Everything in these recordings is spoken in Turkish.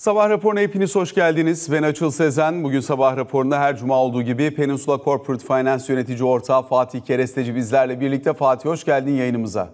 Sabah raporuna hepiniz hoş geldiniz. Ben Açıl Sezen. Bugün sabah raporunda her cuma olduğu gibi Peninsula Corporate Finance yönetici ortağı Fatih Keresteci bizlerle birlikte. Fatih, hoş geldin yayınımıza.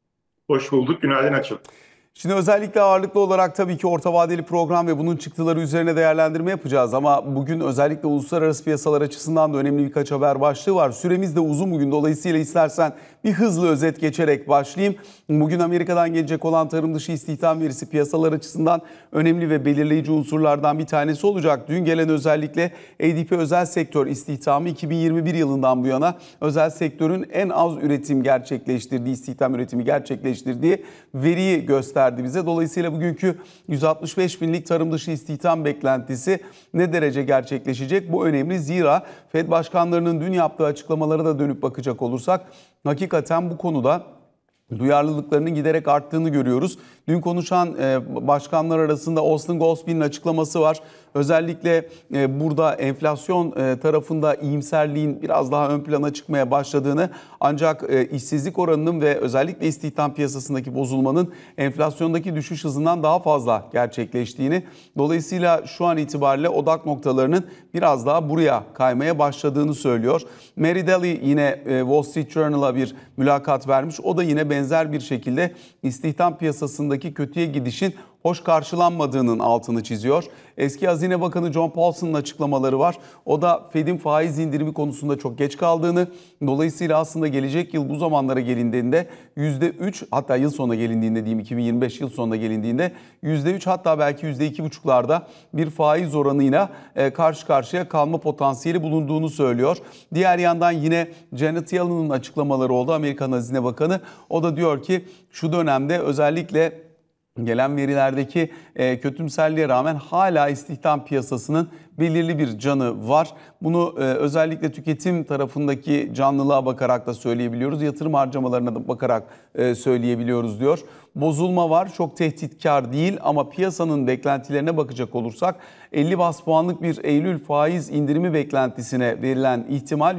Hoş bulduk. Günaydın Açıl. Şimdi özellikle ağırlıklı olarak tabii ki orta vadeli program ve bunun çıktıları üzerine değerlendirme yapacağız. Ama bugün özellikle uluslararası piyasalar açısından da önemli birkaç haber başlığı var. Süremiz de uzun bugün, dolayısıyla istersen bir hızlı özet geçerek başlayayım. Bugün Amerika'dan gelecek olan tarım dışı istihdam verisi piyasalar açısından önemli ve belirleyici unsurlardan bir tanesi olacak. Dün gelen özellikle ADP özel sektör istihdamı 2021 yılından bu yana özel sektörün en az üretim gerçekleştirdiği, istihdam üretimi gerçekleştirdiği veriyi gösterdi bize. Dolayısıyla bugünkü 165 binlik tarım dışı istihdam beklentisi ne derece gerçekleşecek? Bu önemli. Zira Fed başkanlarının dün yaptığı açıklamalara da dönüp bakacak olursak hakikaten bu konuda duyarlılıklarının giderek arttığını görüyoruz. Dün konuşan başkanlar arasında Austin Goolsbee'nin açıklaması var. Özellikle burada enflasyon tarafında iyimserliğin biraz daha ön plana çıkmaya başladığını, ancak işsizlik oranının ve özellikle istihdam piyasasındaki bozulmanın enflasyondaki düşüş hızından daha fazla gerçekleştiğini, dolayısıyla şu an itibariyle odak noktalarının biraz daha buraya kaymaya başladığını söylüyor. Mary Daly yine Wall Street Journal'a bir mülakat vermiş. O da yine benzer bir şekilde istihdam piyasasındaki kötüye gidişin hoş karşılanmadığının altını çiziyor. Eski Hazine Bakanı John Paulson'ın açıklamaları var. O da Fed'in faiz indirimi konusunda çok geç kaldığını, dolayısıyla aslında gelecek yıl bu zamanlara gelindiğinde %3, hatta yıl sonuna gelindiğinde diyeyim, 2025 yıl sonuna gelindiğinde %3 hatta belki %2,5'larda bir faiz oranıyla karşı karşıya kalma potansiyeli bulunduğunu söylüyor. Diğer yandan yine Janet Yellen'ın açıklamaları oldu, Amerikan Hazine Bakanı. O da diyor ki şu dönemde özellikle gelen verilerdeki kötümserliğe rağmen hala istihdam piyasasının belirli bir canı var. Bunu özellikle tüketim tarafındaki canlılığa bakarak da söyleyebiliyoruz. Yatırım harcamalarına da bakarak söyleyebiliyoruz diyor. Bozulma var, çok tehditkar değil ama piyasanın beklentilerine bakacak olursak 50 bas puanlık bir Eylül faiz indirimi beklentisine verilen ihtimal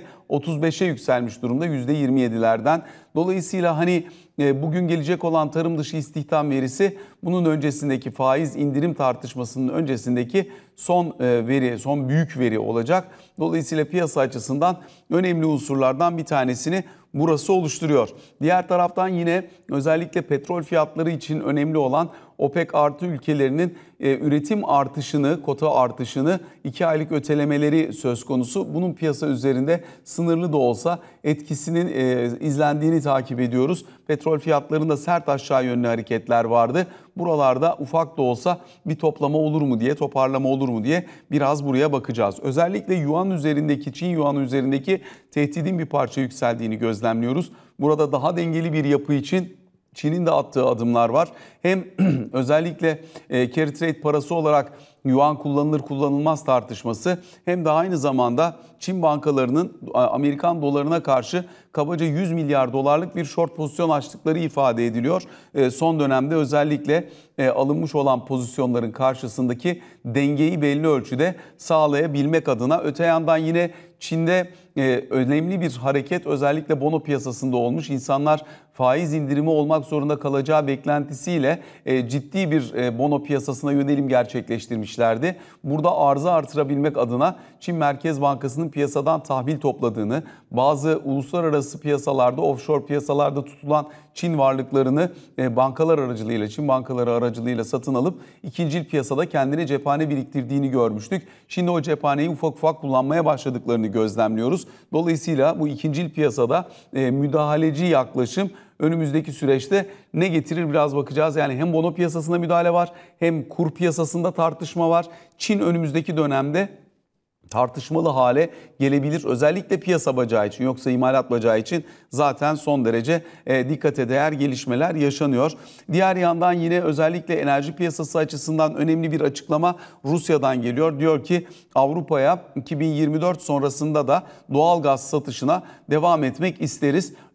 %35'e yükselmiş durumda, %27'lerden. Dolayısıyla bugün gelecek olan tarım dışı istihdam verisi bunun öncesindeki faiz indirim tartışmasının öncesindeki son veri, son büyük veri olacak. Dolayısıyla piyasa açısından önemli unsurlardan bir tanesini burası oluşturuyor. Diğer taraftan yine özellikle petrol fiyatları için önemli olan OPEC artı ülkelerinin üretim artışını, kota artışını, 2 aylık ötelemeleri söz konusu. Bunun piyasa üzerinde sınırlı da olsa etkisinin izlendiğini takip ediyoruz. Petrol fiyatlarında sert aşağı yönlü hareketler vardı. Buralarda ufak da olsa bir toplama olur mu diye, toparlama olur mu diye biraz buraya bakacağız. Özellikle yuan üzerindeki, Çin yuanı üzerindeki tehdidin bir parça yükseldiğini gözlemliyoruz. Burada daha dengeli bir yapı için Çin'in de attığı adımlar var. Hem özellikle carry trade parası olarak yuan kullanılır kullanılmaz tartışması, hem de aynı zamanda Çin bankalarının Amerikan dolarına karşı kabaca 100 milyar dolarlık bir short pozisyon açtıkları ifade ediliyor. Son dönemde özellikle alınmış olan pozisyonların karşısındaki dengeyi belli ölçüde sağlayabilmek adına. Öte yandan yine Çin'de önemli bir hareket özellikle bono piyasasında olmuş. İnsanlar faiz indirimi olmak zorunda kalacağı beklentisiyle ciddi bir bono piyasasına yönelim gerçekleştirmişlerdi. Burada arzı artırabilmek adına Çin Merkez Bankası'nın piyasadan tahvil topladığını, bazı uluslararası piyasalarda, offshore piyasalarda tutulan Çin varlıklarını bankalar aracılığıyla, Çin bankaları aracılığıyla satın alıp ikincil piyasada kendine cephane biriktirdiğini görmüştük. Şimdi o cephaneyi ufak ufak kullanmaya başladıklarını gözlemliyoruz. Dolayısıyla bu ikincil piyasada müdahaleci yaklaşım önümüzdeki süreçte ne getirir biraz bakacağız. Yani hem bono piyasasında müdahale var, hem kur piyasasında tartışma var. Çin önümüzdeki dönemde tartışmalı hale gelebilir. Özellikle piyasa bacağı için, yoksa imalat bacağı için zaten son derece dikkate değer gelişmeler yaşanıyor. Diğer yandan yine özellikle enerji piyasası açısından önemli bir açıklama Rusya'dan geliyor. Diyor ki Avrupa'ya 2024 sonrasında da doğal gaz satışına devam etmek isteriz.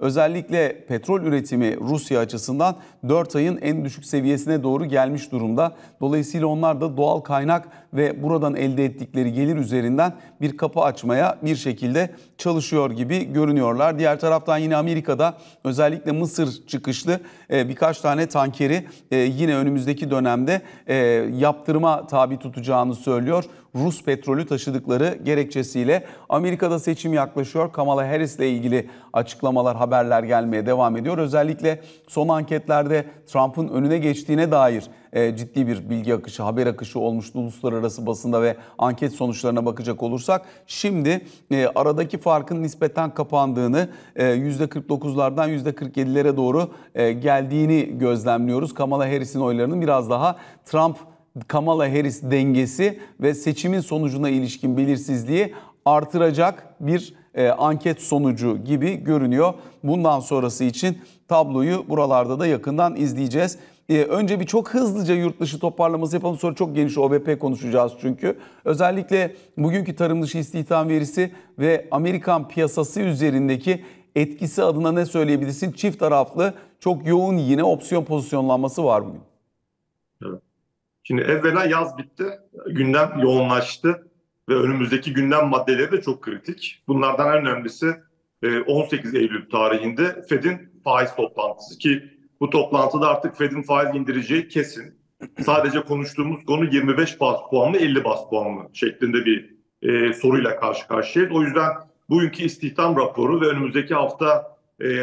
Özellikle petrol üretimi Rusya açısından 4 ayın en düşük seviyesine doğru gelmiş durumda. Dolayısıyla onlar da doğal kaynak ve buradan elde ettikleri gelir üzerinden bir kapı açmaya bir şekilde çalışıyor gibi görünüyorlar. Diğer taraftan yine Amerika'da özellikle Mısır çıkışlı birkaç tane tankeri yine önümüzdeki dönemde yaptırıma tabi tutacağını söylüyor. Rus petrolü taşıdıkları gerekçesiyle. Amerika'da seçim yaklaşıyor. Kamala Harris ile ilgili açıklamalar, haberler gelmeye devam ediyor. Özellikle son anketlerde Trump'ın önüne geçtiğine dair ciddi bir bilgi akışı, haber akışı olmuştu uluslararası basında ve anket sonuçlarına bakacak olursak. Şimdi aradaki farkın nispeten kapandığını, %49'lardan %47'lere doğru geldiğini gözlemliyoruz. Kamala Harris'in oylarının biraz daha Kamala Harris dengesi ve seçimin sonucuna ilişkin belirsizliği artıracak bir anket sonucu gibi görünüyor. Bundan sonrası için tabloyu buralarda da yakından izleyeceğiz. Önce bir çok hızlıca yurt dışı toparlaması yapalım, sonra çok geniş OBP konuşacağız çünkü. Özellikle bugünkü tarım dışı istihdam verisi ve Amerikan piyasası üzerindeki etkisi adına ne söyleyebilirsin? Çift taraflı çok yoğun yine opsiyon pozisyonlanması var bugün. Evet. Şimdi evvela yaz bitti, gündem yoğunlaştı ve önümüzdeki gündem maddeleri de çok kritik. Bunlardan en önemlisi 18 Eylül tarihinde Fed'in faiz toplantısı ki bu toplantıda artık Fed'in faiz indireceği kesin. Sadece konuştuğumuz konu 25 bas puan mı 50 bas puan mı şeklinde bir soruyla karşı karşıyayız. O yüzden bugünkü istihdam raporu ve önümüzdeki hafta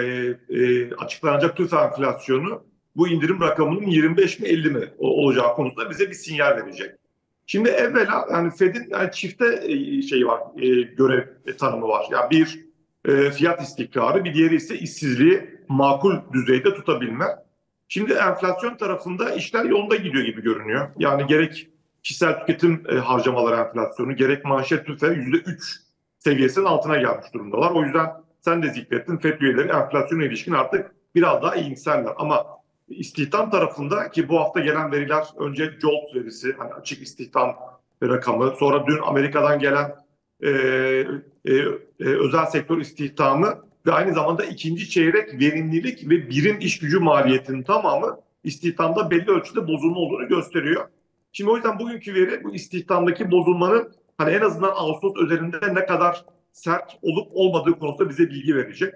açıklanacak TÜFE enflasyonu bu indirim rakamının 25 mi 50 mi olacağı konusunda bize bir sinyal verecek. Şimdi evvela yani Fed'in çifte şey var, görev tanımı var. Yani bir fiyat istikrarı, bir diğeri ise işsizliği makul düzeyde tutabilme. Şimdi enflasyon tarafında işler yolunda gidiyor gibi görünüyor. Yani gerek kişisel tüketim harcamaları enflasyonu, gerek manşet TÜFE %3 seviyesinin altına gelmiş durumdalar. O yüzden sen de zikrettin, Fed üyeleri enflasyona ilişkin artık biraz daha iyimserler. Ama istihdam tarafında ki bu hafta gelen veriler önce JOLTS verisi, hani açık istihdam rakamı, sonra dün Amerika'dan gelen özel sektör istihdamı ve aynı zamanda ikinci çeyrek verimlilik ve birim iş gücü maliyetinin tamamı istihdamda belli ölçüde bozulma olduğunu gösteriyor. Şimdi o yüzden bugünkü veri bu istihdamdaki bozulmanın hani en azından Ağustos özelinde ne kadar sert olup olmadığı konusunda bize bilgi verecek.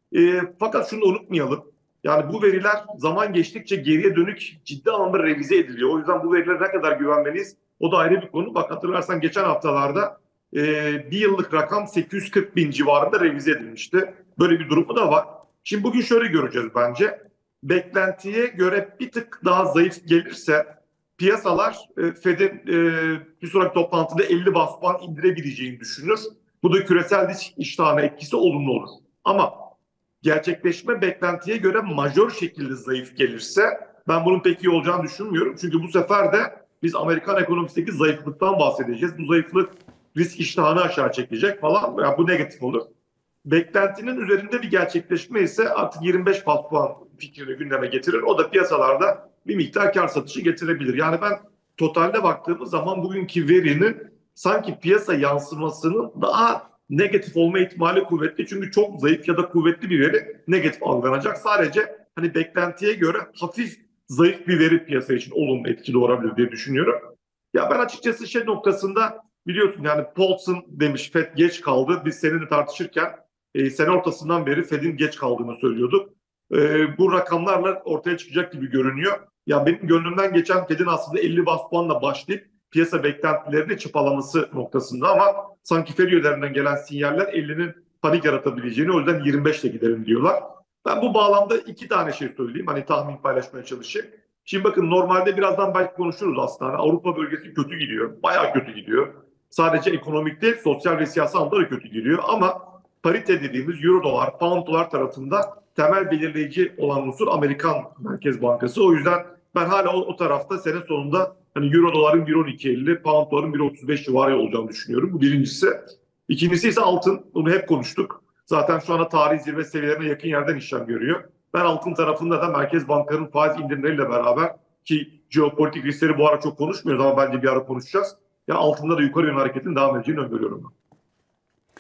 Fakat şunu da unutmayalım. Yani bu veriler zaman geçtikçe geriye dönük ciddi anlamda revize ediliyor. O yüzden bu verilere ne kadar güvenmeliyiz? O da ayrı bir konu. Bak hatırlarsan geçen haftalarda bir yıllık rakam 840 bin civarında revize edilmişti. Böyle bir durumu da var. Şimdi bugün şöyle göreceğiz bence. Beklentiye göre bir tık daha zayıf gelirse piyasalar Fed'in bir sonraki toplantıda 50 bas puan indirebileceğini düşünür. Bu da küresel risk iştahına etkisi olumlu olur. Ama gerçekleşme beklentiye göre majör şekilde zayıf gelirse ben bunun pek iyi olacağını düşünmüyorum. Çünkü bu sefer de biz Amerikan ekonomisindeki zayıflıktan bahsedeceğiz. Bu zayıflık risk iştahını aşağı çekecek falan. Yani bu negatif olur. Beklentinin üzerinde bir gerçekleşme ise artık 25 bas puan fikrini gündeme getirir. O da piyasalarda bir miktar kar satışı getirebilir. Yani ben totalde baktığımız zaman bugünkü verinin sanki piyasa yansımasının daha negatif olma ihtimali kuvvetli. Çünkü çok zayıf ya da kuvvetli bir veri negatif algılanacak. Sadece hani beklentiye göre hafif zayıf bir veri piyasa için olumlu etki doğurabilir diye düşünüyorum. Ya ben açıkçası şey noktasında biliyorsun yani Paulson demiş Fed geç kaldı. Biz seninle tartışırken sene ortasından beri Fed'in geç kaldığını söylüyorduk. Bu rakamlarla ortaya çıkacak gibi görünüyor. Ya benim gönlümden geçen Fed'in aslında 50 bas puanla başlayıp piyasa beklentilerini çıpalaması noktasında ama sanki Fed üyelerinden gelen sinyaller 50'nin panik yaratabileceğini o yüzden 25'le gidelim diyorlar. Ben bu bağlamda iki tane şey söyleyeyim. Hani tahmin paylaşmaya çalışayım. Şimdi bakın normalde birazdan belki konuşuruz aslında. Hani Avrupa bölgesi kötü gidiyor. Bayağı kötü gidiyor. Sadece ekonomik değil, sosyal ve siyasal anlamda da kötü gidiyor. Ama parite dediğimiz euro dolar, pound dolar tarafında temel belirleyici olan unsur Amerikan Merkez Bankası. O yüzden ben hala o tarafta sene sonunda hani euro doların 1.12.50, pound doların 1.35 civarı olacağını düşünüyorum. Bu birincisi. İkincisi ise altın. Bunu hep konuştuk. Zaten şu anda tarihi zirve seviyelerine yakın yerden işlem görüyor. Ben altın tarafında da merkez bankaların faiz indirimleriyle beraber ki jeopolitik riskleri bu ara çok konuşmuyoruz ama bence bir ara konuşacağız. Ya altında da yukarı yönlü hareketin devam edeceğini öngörüyorum ben.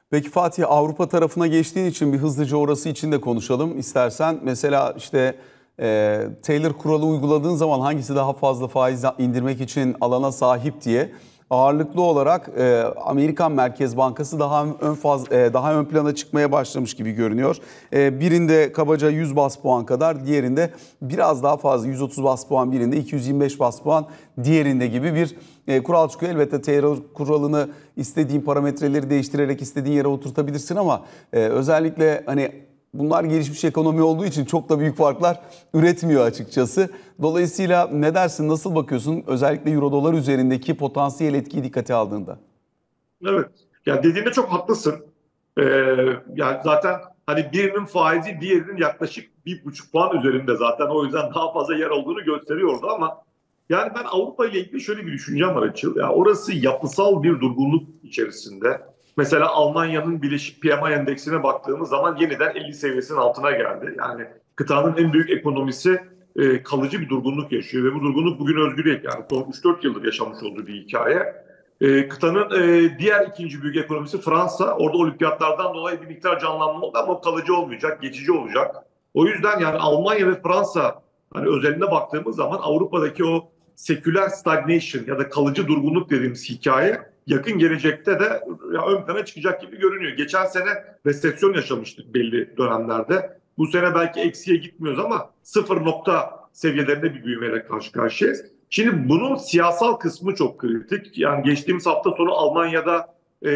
Peki Fatih, Avrupa tarafına geçtiğin için bir hızlıca orası için de konuşalım istersen. Mesela işte Taylor kuralı uyguladığın zaman hangisi daha fazla faiz indirmek için alana sahip diye ağırlıklı olarak Amerikan Merkez Bankası daha ön plana çıkmaya başlamış gibi görünüyor. Birinde kabaca 100 bas puan kadar, diğerinde biraz daha fazla 130 bas puan, birinde 225 bas puan diğerinde gibi bir kural çıkıyor. Elbette Taylor kuralını istediğin parametreleri değiştirerek istediğin yere oturtabilirsin ama özellikle hani bunlar gelişmiş ekonomi olduğu için çok da büyük farklar üretmiyor açıkçası. Dolayısıyla ne dersin, nasıl bakıyorsun özellikle euro dolar üzerindeki potansiyel etkiyi dikkate aldığında? Evet. Yani dediğinde çok haklısın. Ee, Yani zaten hani birinin faizi diğerinin yaklaşık 1,5 puan üzerinde, zaten o yüzden daha fazla yer olduğunu gösteriyordu ama yani ben Avrupa ile ilgili şöyle bir düşüncem var Açıl. Ya orası yapısal bir durgunluk içerisinde. Mesela Almanya'nın Birleşik PMI endeksine baktığımız zaman yeniden 50 seviyesinin altına geldi. Yani kıtanın en büyük ekonomisi kalıcı bir durgunluk yaşıyor ve bu durgunluk bugün özgür değil. Yani son 3-4 yıldır yaşamış olduğu bir hikaye. Kıtanın diğer ikinci büyük ekonomisi Fransa. Orada olimpiyatlardan dolayı bir miktar canlanma oldu ama kalıcı olmayacak, geçici olacak. O yüzden yani Almanya ve Fransa hani özelinde baktığımız zaman Avrupa'daki o seküler stagnation ya da kalıcı durgunluk dediğimiz hikaye yakın gelecekte de ön plana çıkacak gibi görünüyor. Geçen sene resesyon yaşamıştık belli dönemlerde. Bu sene belki eksiye gitmiyoruz ama sıfır nokta seviyelerinde bir büyümeyle karşı karşıyayız. Şimdi bunun siyasal kısmı çok kritik. Yani geçtiğimiz hafta sonu Almanya'da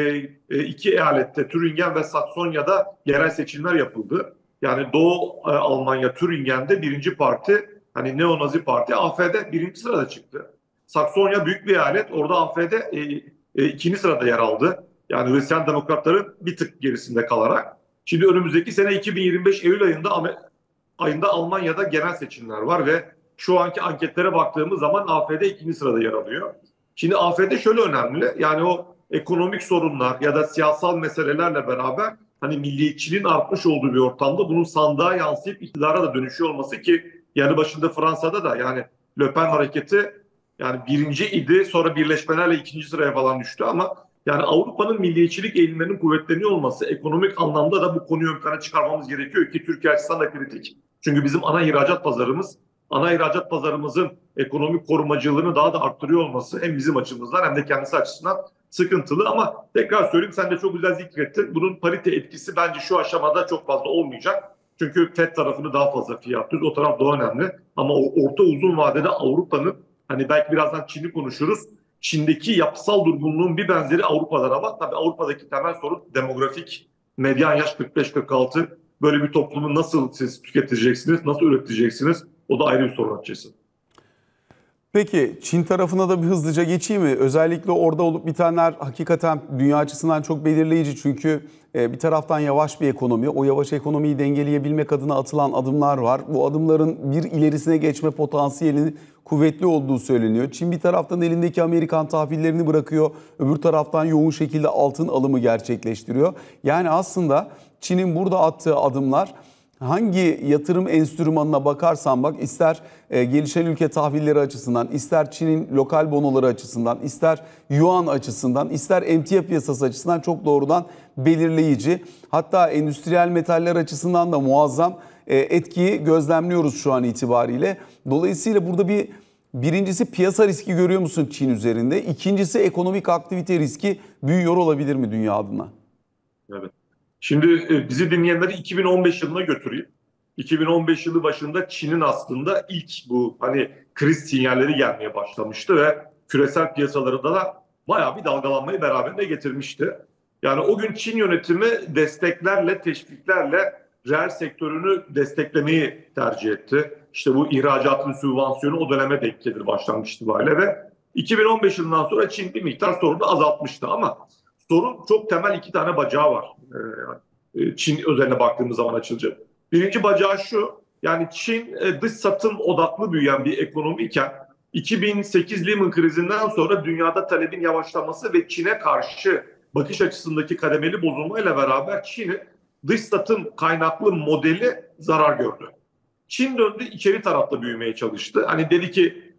iki eyalette, Türingen ve Saksonya'da yerel seçimler yapıldı. Yani Doğu Almanya Türingen'de birinci parti, hani Neo-Nazi Parti AfD birinci sırada çıktı. Saksonya büyük bir eyalet, orada AfD ikinci sırada yer aldı. Yani Hristiyan Demokratların bir tık gerisinde kalarak. Şimdi önümüzdeki sene 2025 Eylül ayında Almanya'da genel seçimler var ve şu anki anketlere baktığımız zaman AfD ikinci sırada yer alıyor. Şimdi AfD şöyle önemli, yani o ekonomik sorunlar ya da siyasal meselelerle beraber hani milliyetçiliğin artmış olduğu bir ortamda bunun sandığa yansıyıp iktidara da dönüşüyor olması ki yanı başında Fransa'da da yani Le Pen hareketi yani birinci idi, sonra birleşmelerle ikinci sıraya falan düştü ama yani Avrupa'nın milliyetçilik eğilimlerinin kuvvetleniyor olması, ekonomik anlamda da bu konuyu ön plana çıkarmamız gerekiyor ki Türkiye açısından da kritik. Çünkü bizim ana ihracat pazarımızın ekonomik korumacılığını daha da arttırıyor olması hem bizim açımızdan hem de kendisi açısından sıkıntılı. Ama tekrar söyleyeyim, sen de çok güzel zikrettin. Bunun parite etkisi bence şu aşamada çok fazla olmayacak. Çünkü FED tarafını daha fazla fiyatlıyoruz. O taraf daha önemli. Ama o orta uzun vadede Avrupa'nın, hani belki birazdan Çin'i konuşuruz, Çin'deki yapısal durgunluğun bir benzeri Avrupa'da da var. Tabii Avrupa'daki temel sorun demografik. Medyan yaş 45-46. Böyle bir toplumu nasıl siz tüketeceksiniz, nasıl üreteceksiniz? O da ayrı bir sorun açıkçası. Peki Çin tarafına da bir hızlıca geçeyim mi? Özellikle orada olup bitenler hakikaten dünya açısından çok belirleyici. Çünkü bir taraftan yavaş bir ekonomi, o yavaş ekonomiyi dengeleyebilmek adına atılan adımlar var. Bu adımların bir ilerisine geçme potansiyeli kuvvetli olduğu söyleniyor. Çin bir taraftan elindeki Amerikan tahvillerini bırakıyor, öbür taraftan yoğun şekilde altın alımı gerçekleştiriyor. Yani aslında Çin'in burada attığı adımlar, hangi yatırım enstrümanına bakarsan bak, ister gelişen ülke tahvilleri açısından, ister Çin'in lokal bonoları açısından, ister yuan açısından, ister emtia piyasası açısından çok doğrudan belirleyici. Hatta endüstriyel metaller açısından da muazzam etkiyi gözlemliyoruz şu an itibariyle. Dolayısıyla burada birincisi piyasa riski görüyor musun Çin üzerinde? İkincisi ekonomik aktivite riski büyüyor olabilir mi dünya adına? Evet. Şimdi bizi dinleyenleri 2015 yılına götüreyim. 2015 yılı başında Çin'in aslında ilk bu hani kriz sinyalleri gelmeye başlamıştı ve küresel piyasalarda da bayağı bir dalgalanmayı beraberinde getirmişti. Yani o gün Çin yönetimi desteklerle, teşviklerle reel sektörünü desteklemeyi tercih etti. İşte bu ihracatın sübvansiyonu o döneme denk gelir başlangıç itibariyle ve 2015 yılından sonra Çin bir miktar sorunu azaltmıştı ama sorun çok temel iki tane bacağı var. Çin özeline baktığımız zaman açılacak. Birinci bacağı şu, yani Çin dış satım odaklı büyüyen bir ekonomiyken 2008 Lehman krizinden sonra dünyada talebin yavaşlaması ve Çin'e karşı bakış açısındaki kademeli bozulmayla beraber Çin'in dış satım kaynaklı modeli zarar gördü. Çin döndü içeri tarafta büyümeye çalıştı. Hani dedi ki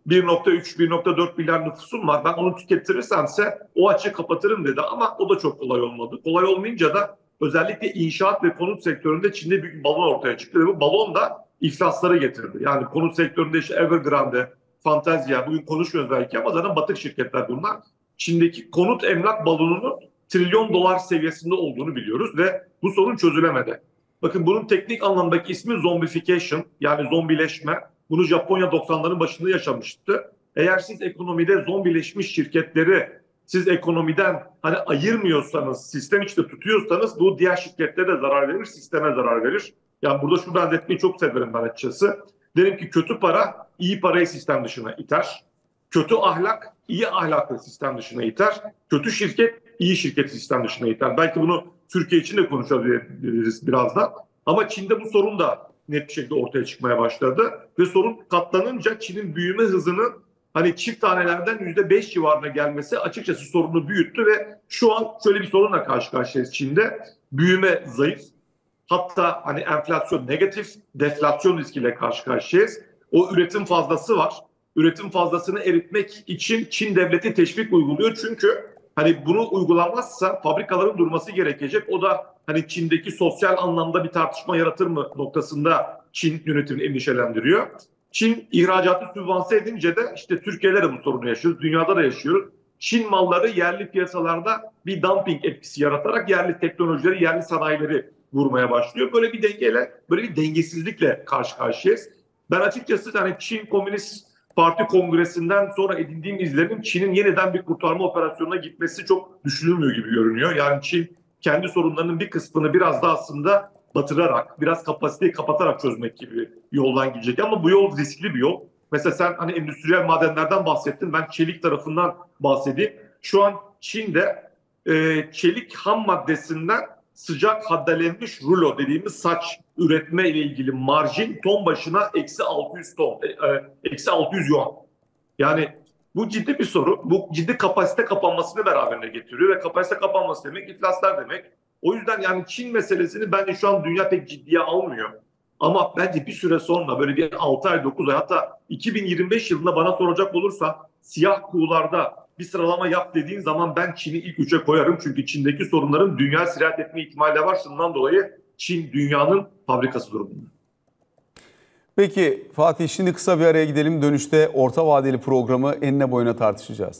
1,3, 1,4 milyar nüfusum var. Ben onu tükettirirsemse o açığı kapatırım dedi ama o da çok kolay olmadı. Kolay olmayınca da özellikle inşaat ve konut sektöründe Çin'de büyük bir balon ortaya çıktı ve bu balon da iflasları getirdi. Yani konut sektöründe işte Evergrande, Fantezia, bugün konuşmuyoruz belki ama zaten batık şirketler bunlar. Çin'deki konut emlak balonunun trilyon dolar seviyesinde olduğunu biliyoruz ve bu sorun çözülemedi. Bakın bunun teknik anlamdaki ismi zombification, yani zombileşme. Bunu Japonya 90'ların başında yaşamıştı. Eğer siz ekonomide zombileşmiş şirketleri siz ekonomiden hani ayırmıyorsanız, sistem içinde tutuyorsanız bu diğer şirketlere de zarar verir, sisteme zarar verir. Yani burada şu benzetmeyi çok severim ben açıkçası. Derim ki kötü para iyi parayı sistem dışına iter. Kötü ahlak iyi ahlaklı sistem dışına iter. Kötü şirket iyi şirket sistem dışına iter. Belki bunu Türkiye için de konuşabiliriz birazdan. Ama Çin'de bu sorun da net bir şekilde ortaya çıkmaya başladı. Ve sorun katlanınca Çin'in büyüme hızının hani çift tanelerden %5 civarına gelmesi açıkçası sorunu büyüttü ve şu an şöyle bir sorunla karşı karşıyayız Çin'de. Büyüme zayıf. Hatta hani enflasyon negatif, deflasyon riskiyle karşı karşıyayız. O üretim fazlası var. Üretim fazlasını eritmek için Çin devleti teşvik uyguluyor. Çünkü hani bunu uygulanmazsa fabrikaların durması gerekecek. O da hani Çin'deki sosyal anlamda bir tartışma yaratır mı noktasında Çin yönetimini endişelendiriyor. Çin ihracatı sübvanse edince de işte Türkiye'de de bu sorunu yaşıyoruz. Dünyada da yaşıyoruz. Çin malları yerli piyasalarda bir dumping etkisi yaratarak yerli teknolojileri, yerli sanayileri vurmaya başlıyor. Böyle bir dengeyle, böyle bir dengesizlikle karşı karşıyayız. Ben açıkçası hani Çin Komünist Parti Kongresi'nden sonra edindiğim izlenim Çin'in yeniden bir kurtarma operasyonuna gitmesi çok düşünülmüyor gibi görünüyor. Yani Çin kendi sorunlarının bir kısmını biraz da aslında batırarak, biraz kapasiteyi kapatarak çözmek gibi yoldan gidecek. Ama bu yol riskli bir yol. Mesela sen hani endüstriyel madenlerden bahsettin. Ben çelik tarafından bahsedeyim. Şu an Çin'de çelik ham maddesinden sıcak haddelenmiş rulo dediğimiz saç üretme ile ilgili marjin ton başına eksi 600 ton, eksi 600 yuan. Yani bu ciddi bir soru. Bu ciddi kapasite kapanmasını beraberine getiriyor ve kapasite kapanması demek iflaslar demek. O yüzden yani Çin meselesini bence şu an dünya pek ciddiye almıyor. Ama bence bir süre sonra böyle bir 6 ay 9 ay hatta 2025 yılında bana soracak olursa siyah kuğularda bir sıralama yap dediğin zaman ben Çin'i ilk üçe koyarım. Çünkü Çin'deki sorunların dünya sirayet etme ihtimali de var. Şundan dolayı Çin dünyanın fabrikası durumunda. Peki Fatih, şimdi kısa bir araya gidelim. Dönüşte orta vadeli programı enine boyuna tartışacağız.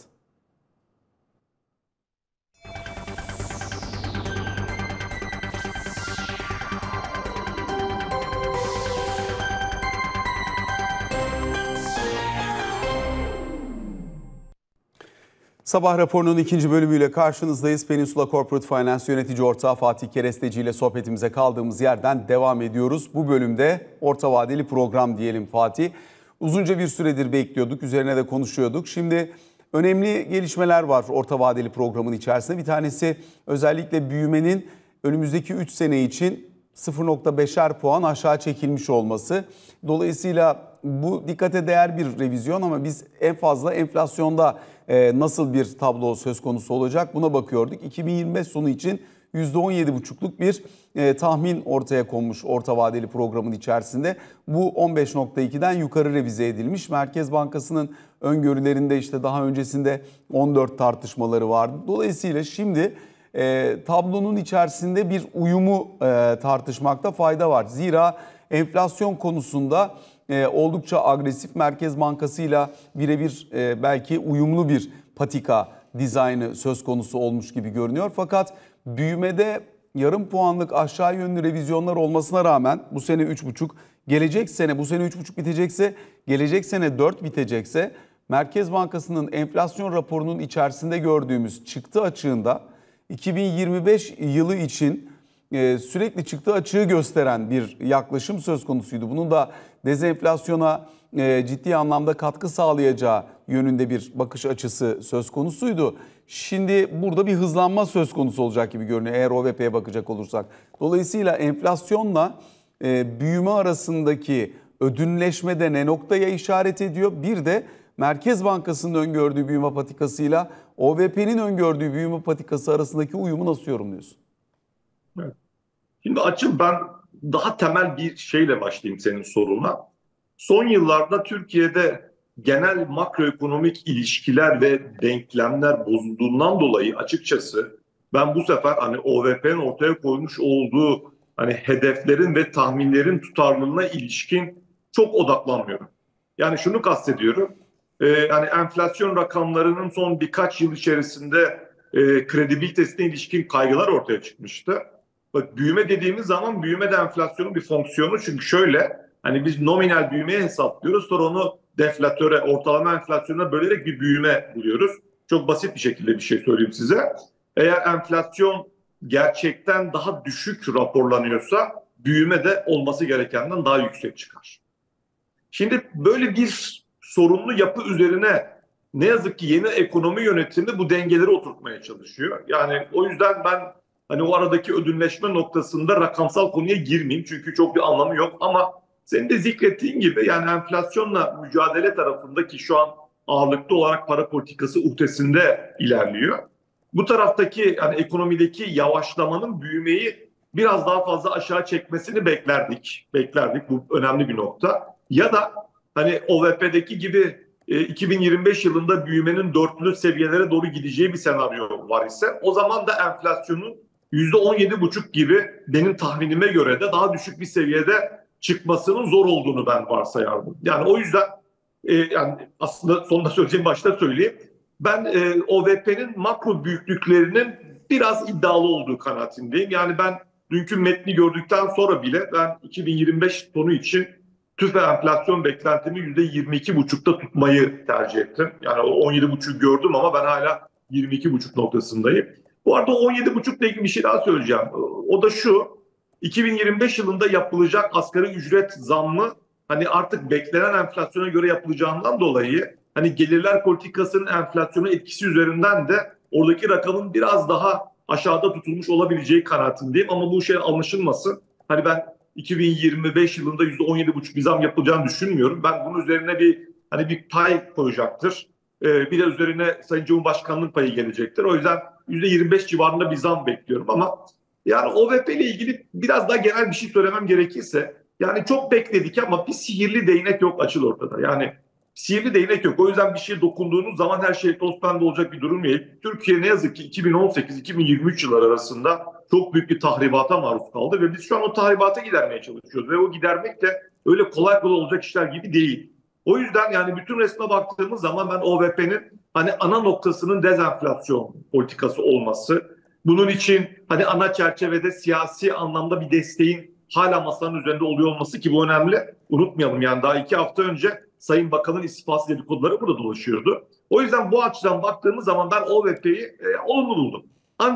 Sabah raporunun ikinci bölümüyle karşınızdayız. Peninsula Corporate Finance yönetici ortağı Fatih Keresteci ile sohbetimize kaldığımız yerden devam ediyoruz. Bu bölümde orta vadeli program diyelim Fatih. Uzunca bir süredir bekliyorduk, üzerine de konuşuyorduk. Şimdi önemli gelişmeler var orta vadeli programın içerisinde. Bir tanesi özellikle büyümenin önümüzdeki 3 sene için 0,5'er puan aşağı çekilmiş olması. Dolayısıyla bu dikkate değer bir revizyon ama biz en fazla enflasyonda nasıl bir tablo söz konusu olacak buna bakıyorduk. 2025 sonu için %17,5'luk bir tahmin ortaya konmuş orta vadeli programın içerisinde. Bu 15,2'den yukarı revize edilmiş. Merkez Bankası'nın öngörülerinde işte daha öncesinde 14 tartışmaları vardı. Dolayısıyla şimdi tablonun içerisinde bir uyumu tartışmakta fayda var. Zira enflasyon konusunda oldukça agresif, Merkez Bankası'yla birebir belki uyumlu bir patika dizaynı söz konusu olmuş gibi görünüyor. Fakat büyümede yarım puanlık aşağı yönlü revizyonlar olmasına rağmen bu sene 3,5, gelecek sene bu sene 3,5 bitecekse, gelecek sene 4 bitecekse Merkez Bankası'nın enflasyon raporunun içerisinde gördüğümüz çıktı açığında 2025 yılı için sürekli çıktı açığı gösteren bir yaklaşım söz konusuydu. Bunun da dezenflasyona ciddi anlamda katkı sağlayacağı yönünde bir bakış açısı söz konusuydu. Şimdi burada bir hızlanma söz konusu olacak gibi görünüyor eğer OVP'ye bakacak olursak. Dolayısıyla enflasyonla büyüme arasındaki ödünleşme de ne noktaya işaret ediyor? Bir de Merkez Bankası'nın öngördüğü büyüme patikasıyla OVP'nin öngördüğü büyüme patikası arasındaki uyumu nasıl yorumluyorsun? Evet. Şimdi Açıl, ben daha temel bir şeyle başlayayım senin soruna. Son yıllarda Türkiye'de genel makroekonomik ilişkiler ve denklemler bozulduğundan dolayı açıkçası ben bu sefer hani OVP'nin ortaya koymuş olduğu hani hedeflerin ve tahminlerin tutarlılığına ilişkin çok odaklanmıyorum. Yani şunu kastediyorum. Yani enflasyon rakamlarının son birkaç yıl içerisinde kredibilitesine ilişkin kaygılar ortaya çıkmıştı. Bak büyüme dediğimiz zaman büyüme de enflasyonun bir fonksiyonu. Çünkü şöyle hani biz nominal büyümeye hesaplıyoruz. Sonra onu deflatöre, ortalama enflasyona bölerek bir büyüme buluyoruz. Çok basit bir şekilde bir şey söyleyeyim size. Eğer enflasyon gerçekten daha düşük raporlanıyorsa büyüme de olması gerekenden daha yüksek çıkar. Şimdi böyle bir sorunlu yapı üzerine ne yazık ki yeni ekonomi yönetimi bu dengeleri oturtmaya çalışıyor. Yani o yüzden ben hani o aradaki ödünleşme noktasında rakamsal konuya girmeyeyim çünkü çok bir anlamı yok ama senin de zikrettiğin gibi yani enflasyonla mücadele tarafındaki şu an ağırlıklı olarak para politikası uhdesinde ilerliyor. Bu taraftaki yani ekonomideki yavaşlamanın büyümeyi biraz daha fazla aşağı çekmesini beklerdik. Beklerdik. Bu önemli bir nokta. Ya da hani OVP'deki gibi 2025 yılında büyümenin dörtlü seviyelere doğru gideceği bir senaryo var ise o zaman da enflasyonun %17,5 gibi benim tahminime göre de daha düşük bir seviyede çıkmasının zor olduğunu ben varsayardım. Yani o yüzden yani aslında sonunda söyleyeceğim başta söyleyeyim. Ben OVP'nin makro büyüklüklerinin biraz iddialı olduğu kanaatindeyim. Yani ben dünkü metni gördükten sonra bile ben 2025 sonu için TÜFE enflasyon beklentimi %22,5'ta tutmayı tercih ettim. Yani o 17,5 gördüm ama ben hala 22,5 noktasındayım. Bu arada 17,5 ile ilgili bir şey daha söyleyeceğim. O da şu, 2025 yılında yapılacak asgari ücret zammı hani artık beklenen enflasyona göre yapılacağından dolayı hani gelirler politikasının enflasyona etkisi üzerinden de oradaki rakamın biraz daha aşağıda tutulmuş olabileceği kanaatindeyim. Ama bu şey anlaşılmasın. Hani ben 2025 yılında %17,5 bir zam yapılacağını düşünmüyorum. Ben bunun üzerine bir pay koyacaktır. Bir de üzerine Sayın Cumhurbaşkanı'nın payı gelecektir. O yüzden %25 civarında bir zam bekliyorum ama yani OVP ile ilgili biraz daha genel bir şey söylemem gerekirse yani çok bekledik ama bir sihirli değnek yok açıl ortada. Yani sihirli değnek yok. O yüzden bir şeye dokunduğunuz zaman her şey toz pembe olacak bir durum değil. Türkiye ne yazık ki 2018-2023 yılları arasında çok büyük bir tahribata maruz kaldı ve biz şu an o tahribata gidermeye çalışıyoruz. Ve o gidermek de öyle kolay kolay olacak işler gibi değil. O yüzden yani bütün resme baktığımız zaman ben OVP'nin hani ana noktasının dezenflasyon politikası olması, bunun için hani ana çerçevede siyasi anlamda bir desteğin hala masanın üzerinde oluyor olması ki bu önemli. Unutmayalım yani daha 2 hafta önce Sayın Bakan'ın istifası dedikoduları burada dolaşıyordu. O yüzden bu açıdan baktığımız zaman ben OVP'yi olumlu buldum.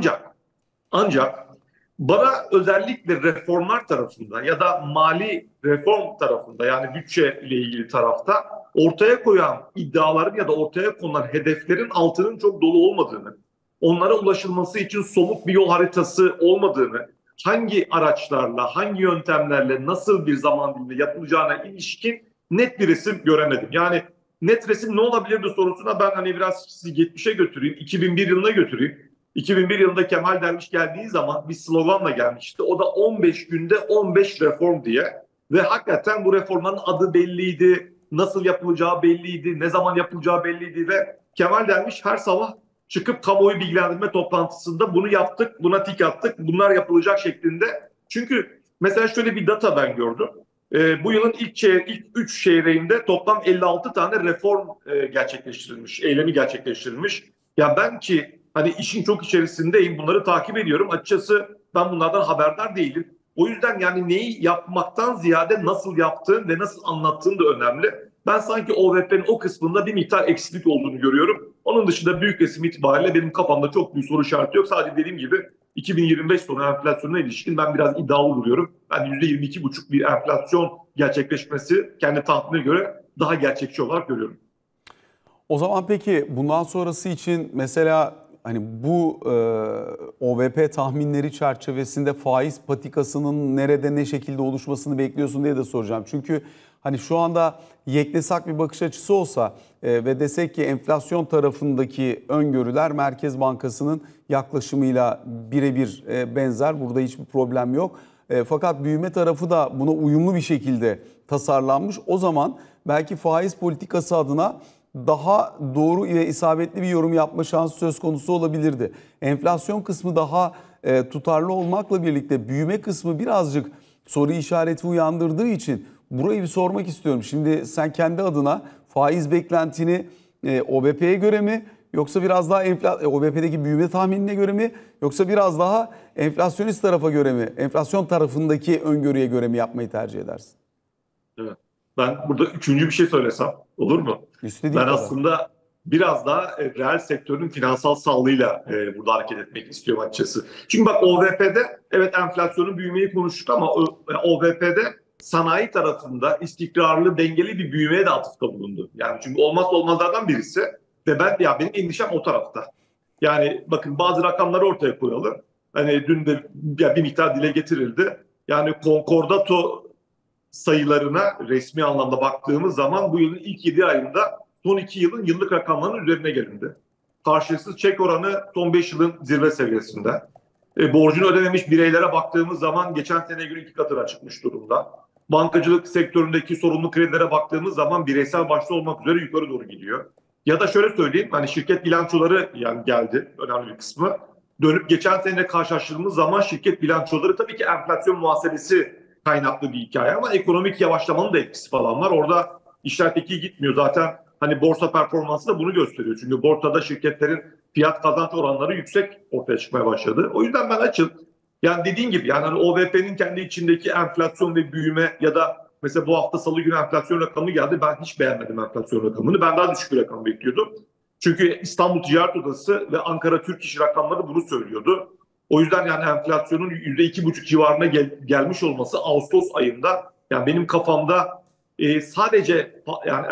Ancak bana özellikle reformlar tarafında ya da mali reform tarafında yani bütçe ile ilgili tarafta ortaya koyan iddiaların ya da ortaya konulan hedeflerin altının çok dolu olmadığını, onlara ulaşılması için somut bir yol haritası olmadığını, hangi araçlarla, hangi yöntemlerle, nasıl bir zaman diliminde yapılacağına ilişkin net bir resim göremedim. Yani net resim ne olabilirdi sorusuna ben hani biraz sizi 70'e götüreyim, 2001 yılına götüreyim. 2001 yılında Kemal Derviş geldiği zaman bir sloganla gelmişti. O da 15 günde 15 reform diye. Ve hakikaten bu reformların adı belliydi, nasıl yapılacağı belliydi, ne zaman yapılacağı belliydi ve Kemal Derviş her sabah çıkıp kamuoyu bilgilendirme toplantısında bunu yaptık, buna tik attık, bunlar yapılacak şeklinde. Çünkü mesela şöyle bir data ben gördüm. Bu yılın ilk 3 çeyreğinde toplam 56 tane reform gerçekleştirilmiş, eylemi gerçekleştirilmiş. Ya ben ki hani işin çok içerisindeyim, bunları takip ediyorum. Açıkçası ben bunlardan haberdar değilim. O yüzden yani neyi yapmaktan ziyade nasıl yaptığın ve nasıl anlattığın da önemli. Ben sanki OVP'nin o kısmında bir miktar eksiklik olduğunu görüyorum. Onun dışında büyük resim itibariyle benim kafamda çok büyük soru işareti yok. Sadece dediğim gibi 2025 sonu enflasyonuna ilişkin ben biraz iddialı buluyorum. Ben %22,5 bir enflasyon gerçekleşmesi kendi tahminime göre daha gerçekçi olarak görüyorum. O zaman peki bundan sonrası için mesela hani bu OVP tahminleri çerçevesinde faiz patikasının nerede ne şekilde oluşmasını bekliyorsun diye de soracağım. Çünkü hani şu anda yeknesak bir bakış açısı olsa ve desek ki enflasyon tarafındaki öngörüler Merkez Bankası'nın yaklaşımıyla birebir benzer. Burada hiçbir problem yok. Fakat büyüme tarafı da buna uyumlu bir şekilde tasarlanmış. O zaman belki faiz politikası adına daha doğru ve isabetli bir yorum yapma şansı söz konusu olabilirdi. Enflasyon kısmı daha tutarlı olmakla birlikte büyüme kısmı birazcık soru işareti uyandırdığı için burayı bir sormak istiyorum. Şimdi sen kendi adına faiz beklentini OVP'ye göre mi yoksa biraz daha OVP'deki büyüme tahminine göre mi yoksa biraz daha enflasyonist tarafa göre mi, enflasyon tarafındaki öngörüye göre mi yapmayı tercih edersin? Evet. Ben burada üçüncü bir şey söylesem olur mu? İstediğin Ben kadar. aslında biraz daha reel sektörün finansal sağlığıyla burada hareket etmek istiyorum açıkçası. Çünkü bak OVP'de evet enflasyonun büyümeyi konuştuk ama OVP'de sanayi tarafında istikrarlı, dengeli bir büyümeye de atıfta bulundu. Yani çünkü olmazsa olmazlardan birisi ve benim endişem o tarafta. Yani bakın bazı rakamları ortaya koyalım. Hani dün de bir miktar dile getirildi. Yani konkordato sayılarına resmi anlamda baktığımız zaman bu yılın ilk 7 ayında son 2 yılın yıllık rakamlarının üzerine gelindi. Karşılıksız çek oranı son 5 yılın zirve seviyesinde. Borcunu ödememiş bireylere baktığımız zaman geçen seneye göre 2 katına çıkmış durumda. Bankacılık sektöründeki sorunlu kredilere baktığımız zaman bireysel başta olmak üzere yukarı doğru gidiyor. Ya da şöyle söyleyeyim, hani şirket bilançoları yani geldi, önemli bir kısmı. Dönüp geçen seneyle karşılaştırdığımız zaman şirket bilançoları tabii ki enflasyon muhasebesi kaynaklı bir hikaye ama ekonomik yavaşlamanın da etkisi falan var. Orada işler pek iyi gitmiyor. Zaten hani borsa performansı da bunu gösteriyor. Çünkü borsada şirketlerin fiyat kazanç oranları yüksek ortaya çıkmaya başladı. O yüzden ben açım. Yani dediğin gibi yani hani OVP'nin kendi içindeki enflasyon ve büyüme ya da mesela bu hafta Salı günü enflasyon rakamı geldi. Ben hiç beğenmedim enflasyon rakamını. Ben daha düşük bir rakam bekliyordum. Çünkü İstanbul Ticaret Odası ve Ankara Türk İş rakamları bunu söylüyordu. O yüzden yani enflasyonun %2,5 civarına gelmiş olması Ağustos ayında yani benim kafamda sadece yani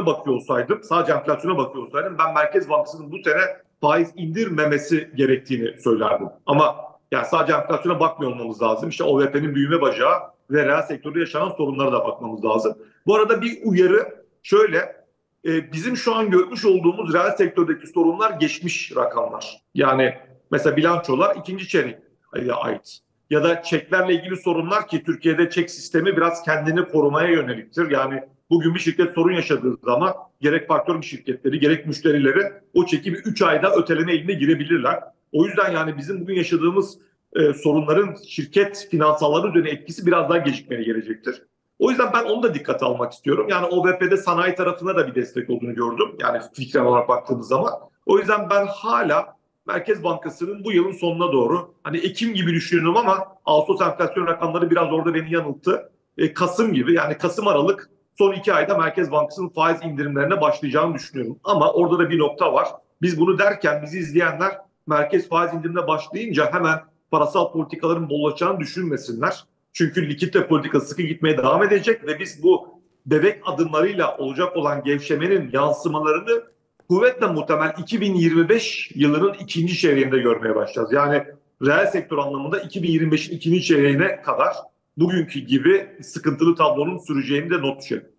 sadece enflasyona bakıyor olsaydım ben Merkez Bankası'nın bu sene faiz indirmemesi gerektiğini söylerdim. Ama yani sadece enflasyona bakmıyor olmamız lazım. İşte OVP'nin büyüme bacağı ve reel sektörde yaşanan sorunlara da bakmamız lazım. Bu arada bir uyarı şöyle, bizim şu an görmüş olduğumuz reel sektördeki sorunlar geçmiş rakamlar. Yani mesela bilançolar ikinci çeyreğe ait. Ya da çeklerle ilgili sorunlar ki Türkiye'de çek sistemi biraz kendini korumaya yöneliktir. Yani bugün bir şirket sorun yaşadığı zaman gerek faktör şirketleri gerek müşterileri o çeki bir 3 ayda öteleme eline girebilirler. O yüzden yani bizim bugün yaşadığımız sorunların şirket finansalları üzerine etkisi biraz daha gecikmeli gelecektir. O yüzden ben onu da dikkate almak istiyorum. Yani OVP'de sanayi tarafına da bir destek olduğunu gördüm. Yani fikren olarak baktığımız zaman. O yüzden ben hala Merkez Bankası'nın bu yılın sonuna doğru hani Ekim gibi düşünüyorum ama Ağustos enflasyon rakamları biraz orada beni yanılttı. Kasım gibi yani Kasım Aralık son 2 ayda Merkez Bankası'nın faiz indirimlerine başlayacağını düşünüyorum. Ama orada da bir nokta var. Biz bunu derken bizi izleyenler merkez faiz indirimine başlayınca hemen parasal politikaların bollaşacağını düşünmesinler. Çünkü likitte politika sıkı gitmeye devam edecek ve biz bu bebek adımlarıyla olacak olan gevşemenin yansımalarını kuvvetle muhtemel 2025 yılının ikinci çeyreğinde görmeye başlayacağız. Yani reel sektör anlamında 2025'in ikinci çeyreğine kadar bugünkü gibi sıkıntılı tablonun süreceğini de not düşelim.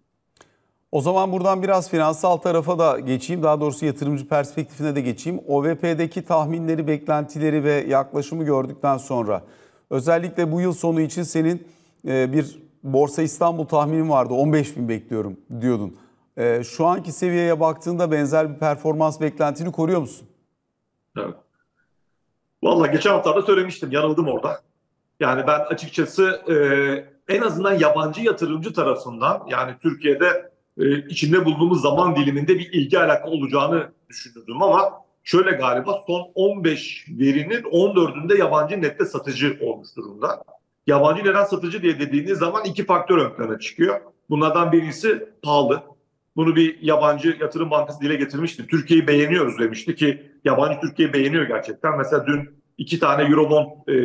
O zaman buradan biraz finansal tarafa da geçeyim. Daha doğrusu yatırımcı perspektifine de geçeyim. OVP'deki tahminleri, beklentileri ve yaklaşımı gördükten sonra özellikle bu yıl sonu için senin bir Borsa İstanbul tahminin vardı. 15.000 bekliyorum diyordun. Şu anki seviyeye baktığında benzer bir performans beklentini koruyor musun? Evet. Vallahi geçen haftalarda söylemiştim. Yanıldım orada. Yani ben açıkçası en azından yabancı yatırımcı tarafından yani Türkiye'de içinde bulunduğumuz zaman diliminde bir ilgi alaka olacağını düşünürdüm ama şöyle galiba son 15 verinin 14'ünde yabancı nette satıcı olmuş durumda. Yabancı neden satıcı diye dediğiniz zaman iki faktör ön plana çıkıyor. Bunlardan birisi pahalı. Bunu bir yabancı yatırım bankası dile getirmişti. Türkiye'yi beğeniyoruz demişti ki yabancı Türkiye'yi beğeniyor gerçekten. Mesela dün 2 tane Eurobond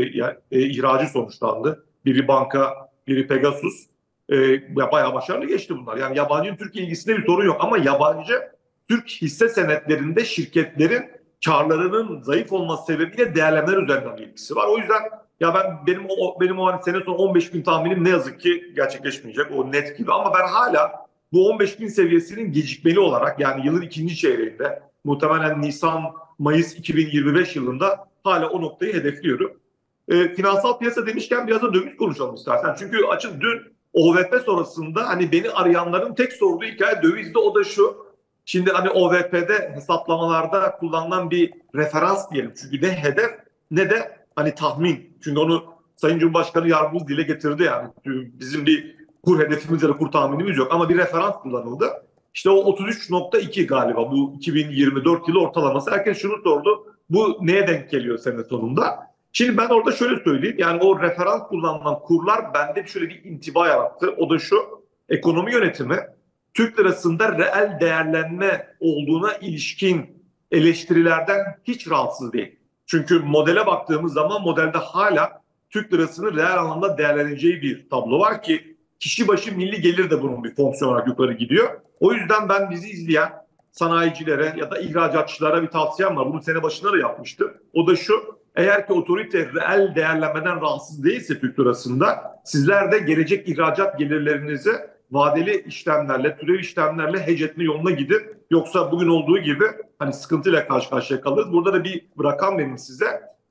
ihracı sonuçlandı. Biri banka, biri Pegasus. Bayağı başarılı geçti bunlar. Yani yabancının Türkiye ilgisinde bir sorun yok. Ama yabancı Türk hisse senetlerinde şirketlerin karlarının zayıf olması sebebiyle değerlemeler üzerinden bir ilgisi var. O yüzden ya benim o hani sene sonu 15 bin tahminim ne yazık ki gerçekleşmeyecek. O net gibi. Ama ben hala bu 15 bin seviyesinin gecikmeli olarak yani yılın ikinci çeyreğinde muhtemelen Nisan-Mayıs 2025 yılında hala o noktayı hedefliyorum. Finansal piyasa demişken biraz da döviz konuşalım istersen. Çünkü açık dün OVP sonrasında hani beni arayanların tek sorduğu hikaye dövizde, o da şu. Şimdi hani OVP'de hesaplamalarda kullanılan bir referans diyelim. Çünkü ne hedef ne de hani tahmin. Çünkü onu Sayın Cumhurbaşkanı Yardımcımız dile getirdi yani. Bizim bir kur hedefimiz ya da kur tahminimiz yok ama bir referans kullanıldı. İşte o 33.2 galiba bu 2024 yılı ortalaması. Herkes şunu sordu. Bu neye denk geliyor sene sonunda? Şimdi ben orada şöyle söyleyeyim. Yani o referans kullanılan kurlar bende şöyle bir intiba yarattı. O da şu: ekonomi yönetimi Türk lirasında reel değerlenme olduğuna ilişkin eleştirilerden hiç rahatsız değil. Çünkü modele baktığımız zaman modelde hala Türk lirasının reel anlamda değerleneceği bir tablo var ki kişi başı milli gelir de bunun bir fonksiyon olarak yukarı gidiyor. O yüzden ben bizi izleyen sanayicilere ya da ihracatçılara bir tavsiyem var. Bunu sene başında da yapmıştım. O da şu: eğer ki otorite reel değerlenmeden rahatsız değilse Türk lirasında, sizler de gelecek ihracat gelirlerinizi vadeli işlemlerle, türev işlemlerle hedge etme yoluna gidin. Yoksa bugün olduğu gibi hani sıkıntıyla karşı karşıya kalırız. Burada da bir rakam vereyim size.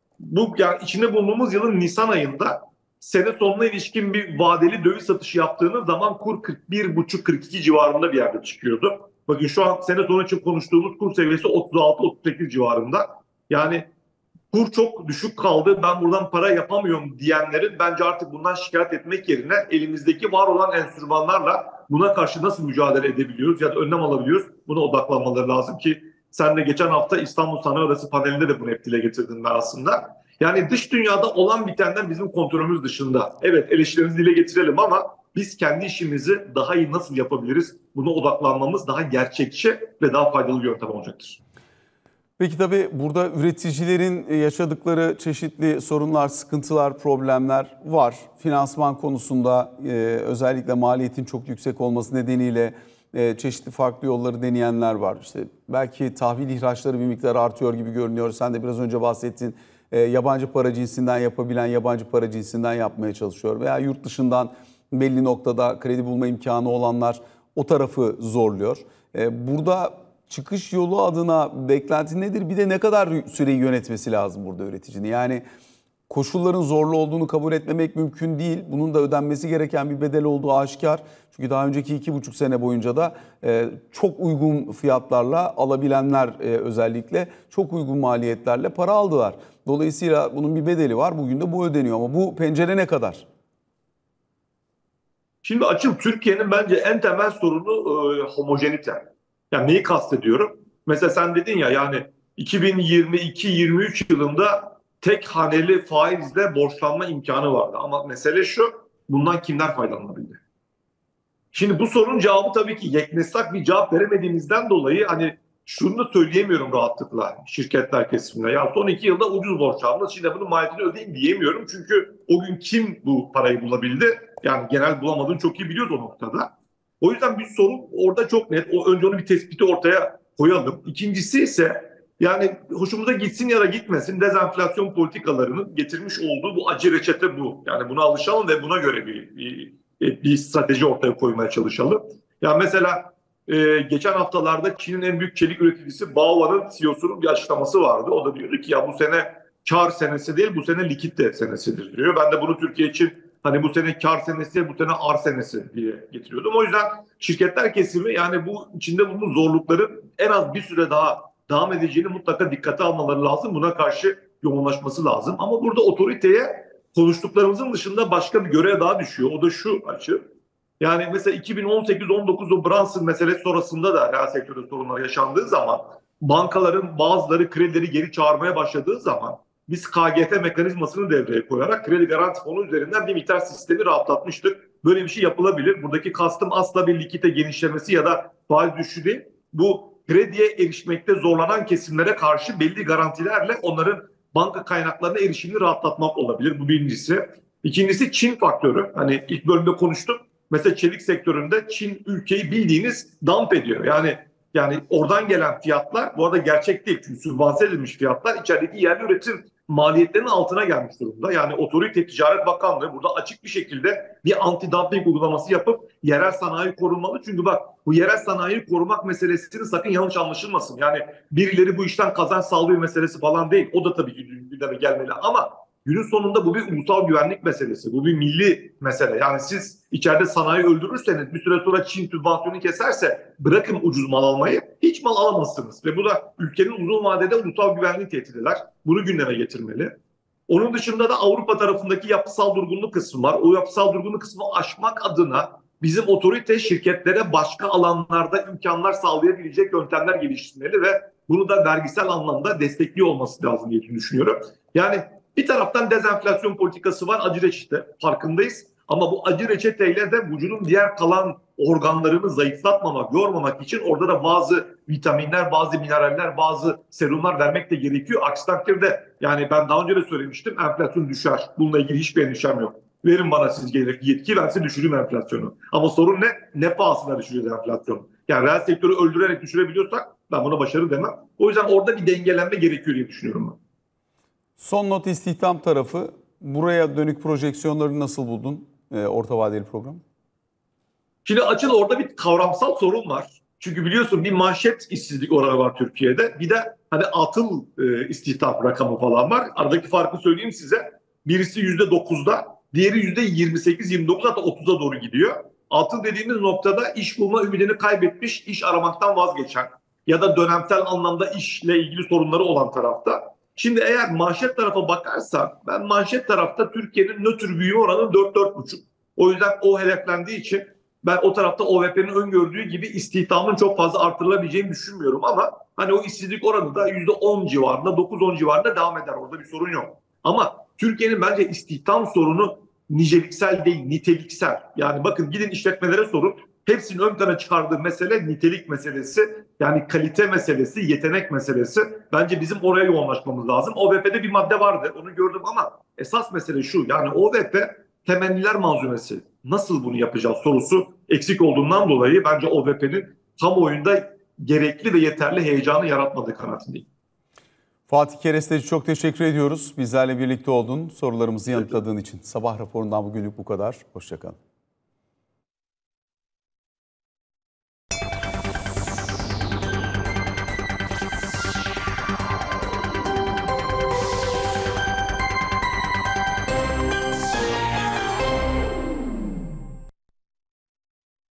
Bu yani içinde bulunduğumuz yılın Nisan ayında sene sonuna ilişkin bir vadeli döviz satışı yaptığınız zaman kur 41,5-42 civarında bir yerde çıkıyordu. Bakın şu an sene sonu için konuştuğumuz kur seviyesi 36-38 civarında. Yani kur çok düşük kaldı, ben buradan para yapamıyorum diyenlerin bence artık bundan şikayet etmek yerine elimizdeki var olan enstrümanlarla buna karşı nasıl mücadele edebiliyoruz ya da önlem alabiliyoruz, buna odaklanmaları lazım ki sen de geçen hafta İstanbul Sanayi Odası panelinde de bunu hep dile getirdin ben aslında. Yani dış dünyada olan bitenden bizim kontrolümüz dışında. Evet, eleştirilerimizi dile getirelim ama biz kendi işimizi daha iyi nasıl yapabiliriz? Buna odaklanmamız daha gerçekçi ve daha faydalı bir yöntem olacaktır. Peki tabii burada üreticilerin yaşadıkları çeşitli sorunlar, sıkıntılar, problemler var. Finansman konusunda özellikle maliyetin çok yüksek olması nedeniyle çeşitli farklı yolları deneyenler var. İşte belki tahvil ihraçları bir miktar artıyor gibi görünüyor. Sen de biraz önce bahsettin. Yabancı para cinsinden yapabilen yabancı para cinsinden yapmaya çalışıyor. Veya yurt dışından belli noktada kredi bulma imkanı olanlar o tarafı zorluyor. Burada çıkış yolu adına beklenti nedir? Bir de ne kadar süreyi yönetmesi lazım burada üreticinin? Yani koşulların zorlu olduğunu kabul etmemek mümkün değil. Bunun da ödenmesi gereken bir bedel olduğu aşikar. Çünkü daha önceki 2,5 sene boyunca da çok uygun fiyatlarla alabilenler özellikle çok uygun maliyetlerle para aldılar. Dolayısıyla bunun bir bedeli var. Bugün de bu ödeniyor ama bu pencere ne kadar? Şimdi açım, Türkiye'nin bence en temel sorunu homojenite. Yani neyi kastediyorum? Mesela sen dedin ya, yani 2022-23 yılında tek haneli faizle borçlanma imkanı vardı. Ama mesele şu: bundan kimler faydalanabildi? Şimdi bu sorunun cevabı tabii ki yeknesak bir cevap veremediğimizden dolayı hani şunu da söyleyemiyorum rahatlıkla şirketler kesimine. Ya son 2 yılda ucuz borç aldım, şimdi bunun maliyetini ödeyeyim diyemiyorum. Çünkü o gün kim bu parayı bulabildi? Yani genel bulamadığını çok iyi biliyoruz o noktada. O yüzden bir sorun orada çok net. Önce onu bir tespiti ortaya koyalım. İkincisi ise yani hoşumuza gitsin ya da gitmesin, dezenflasyon politikalarının getirmiş olduğu bu acı reçete bu. Yani buna alışalım ve buna göre bir strateji ortaya koymaya çalışalım. Ya mesela geçen haftalarda Çin'in en büyük çelik üreticisi Bao'nun CEO'sunun bir açıklaması vardı. O da diyordu ki ya bu sene kar senesi değil, bu sene likidite senesidir diyor. Ben de bunu Türkiye için hani bu sene kar senesi değil, bu sene ar senesi diye getiriyordum. O yüzden şirketler kesimi yani bu içinde bulunduğu zorlukların en az bir süre daha devam edeceğini mutlaka dikkate almaları lazım. Buna karşı yoğunlaşması lazım. Ama burada otoriteye konuştuklarımızın dışında başka bir görev daha düşüyor. O da şu açı. Yani mesela 2018-19 o Brunson meselesi sonrasında da reel sektörde sorunlar yaşandığı zaman, bankaların bazıları kredileri geri çağırmaya başladığı zaman biz KGF mekanizmasını devreye koyarak kredi garanti fonu üzerinden bir miktar sistemi rahatlatmıştık. Böyle bir şey yapılabilir. Buradaki kastım asla bir likite genişlemesi ya da faiz düşüşü değil. Bu krediye erişmekte zorlanan kesimlere karşı belli garantilerle onların banka kaynaklarına erişimini rahatlatmak olabilir. Bu birincisi. İkincisi Çin faktörü. Hani ilk bölümde konuştuk. Mesela çelik sektöründe Çin ülkeyi bildiğiniz dump ediyor. Yani oradan gelen fiyatlar bu arada gerçek değil. Çünkü sübvanse edilmiş fiyatlar içerideki yerli üretim maliyetlerinin altına gelmiş durumda. Yani Otorite Ticaret Bakanlığı burada açık bir şekilde bir anti-dumping uygulaması yapıp yerel sanayi korunmalı. Çünkü bak, bu yerel sanayiyi korumak meselesini sakın yanlış anlaşılmasın. Yani birileri bu işten kazanç sağlıyor meselesi falan değil. O da tabii ki gündeme gelmeli ama günün sonunda bu bir ulusal güvenlik meselesi. Bu bir milli mesele. Yani siz içeride sanayi öldürürseniz, bir süre sonra Çin sübvansiyonu keserse, bırakın ucuz mal almayı, hiç mal alamazsınız. Ve bu da ülkenin uzun vadede ulusal güvenliğini tehdit eder. Bunu gündeme getirmeli. Onun dışında da Avrupa tarafındaki yapısal durgunluk kısmı var. O yapısal durgunluk kısmını aşmak adına bizim otorite şirketlere başka alanlarda imkanlar sağlayabilecek yöntemler geliştirmeli ve bunu da vergisel anlamda destekliyor olması lazım diye düşünüyorum. Yani bir taraftan dezenflasyon politikası var, acı reçete, farkındayız. Ama bu acı reçeteyle de vücudun diğer kalan organlarını zayıflatmamak, yormamak için orada da bazı vitaminler, bazı mineraller, bazı serumlar vermek de gerekiyor. Aksi takdirde, yani ben daha önce de söylemiştim, enflasyon düşer. Bununla ilgili hiçbir endişem yok. Verin bana siz yetki, ben size düşürürüm enflasyonu. Ama sorun ne? Ne pahasına düşüreceğiz enflasyonu? Yani reel sektörü öldürerek düşürebiliyorsak ben buna başarı demem. O yüzden orada bir dengelenme gerekiyor diye düşünüyorum ben. Son not istihdam tarafı. Buraya dönük projeksiyonları nasıl buldun orta vadeli program? Şimdi açıl orada bir kavramsal sorun var. Çünkü biliyorsun bir manşet işsizlik oranı var Türkiye'de. Bir de hani atıl istihdam rakamı falan var. Aradaki farkı söyleyeyim size. Birisi %9'da, diğeri %28-29, hatta 30'a doğru gidiyor. Atıl dediğimiz noktada iş bulma ümidini kaybetmiş, iş aramaktan vazgeçen ya da dönemsel anlamda işle ilgili sorunları olan tarafta. Şimdi eğer manşet tarafa bakarsan, ben manşet tarafta Türkiye'nin nötr büyüme oranı 4-4,5. O yüzden o hedeflendiği için ben o tarafta OVP'nin öngördüğü gibi istihdamın çok fazla artırılabileceğini düşünmüyorum, ama hani o işsizlik oranı da %10 civarında, 9-10 civarında devam eder. Orada bir sorun yok. Ama Türkiye'nin bence istihdam sorunu niceliksel değil, niteliksel. Yani bakın, gidin işletmelere sorun. Hepsinin ön plana çıkardığı mesele nitelik meselesi. Yani kalite meselesi, yetenek meselesi. Bence bizim oraya yoğunlaşmamız lazım. OVP'de bir madde vardı, onu gördüm, ama esas mesele şu. Yani OVP temenniler malzemesi. Nasıl bunu yapacağız sorusu eksik olduğundan dolayı bence OVP'nin kamuoyunda gerekli ve yeterli heyecanı yaratmadığı kanaatindeyim. Fatih Keresteci, çok teşekkür ediyoruz. Bizlerle birlikte oldun, sorularımızı yanıtladığın için. Sabah raporundan bugünlük bu kadar. Hoşça kalın.